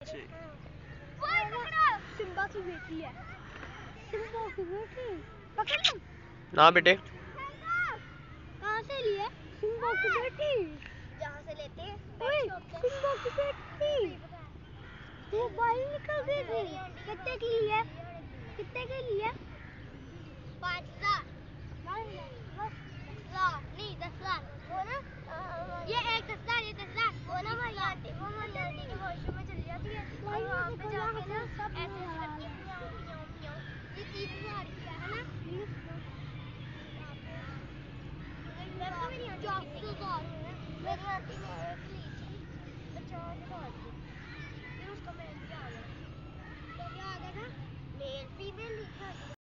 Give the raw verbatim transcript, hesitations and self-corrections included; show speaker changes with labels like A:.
A: बच्चे।
B: सिम्बा की बेटी है। सिम्बा की बेटी पकड़ लो।
A: ना बेटे
B: कहाँ से ली है? सिम्बा की बेटी जहाँ से लेते हैं सिम्बा की बेटी वो बाहर निकल गई थी। कितने की ली है? कितने की ली है? पाँच हजार नहीं दस हजार वो ना ये एक दस हजार ये दस हजार वो ना हमारी आंटी वो हमारी आंटी के वॉशरूम में चली जाती है और वहाँ पे जाके ना ऐसे करके म्याऊं म्याऊं म्याऊं ये तीन हजार की है ना मेरी आंटी ने एक ली थी पचास हजार की फिर उसका मेल भी आ गया तो क्या आ गया था मेल फीमेल ली थी।